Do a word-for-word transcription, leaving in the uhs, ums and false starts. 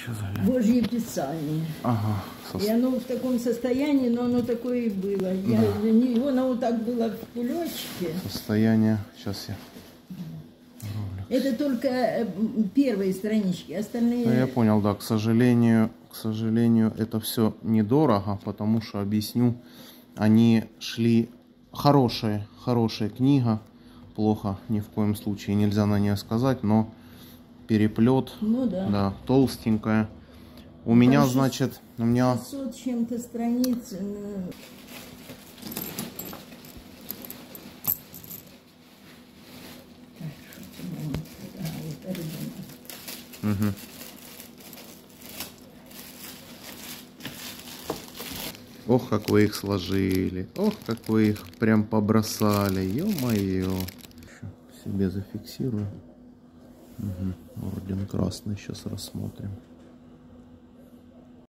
Божье Писание. Ага. Со... И оно в таком состоянии, но оно такое и было. Я, да. не, оно вот так было в кулечке. Состояние, сейчас я... Это только первые странички, остальные... Ну, я понял, да, к сожалению, к сожалению, это все недорого, потому что, объясню, они шли... Хорошая, хорошая книга, плохо ни в коем случае нельзя на нее сказать, но переплет, ну, да. Да, толстенькая. У меня, значит, у меня... шестьсот чем-то страниц. Угу. Ох, как вы их сложили. Ох, как вы их прям побросали. Ё-моё. Себе зафиксирую. Угу. Орден красный. Сейчас рассмотрим.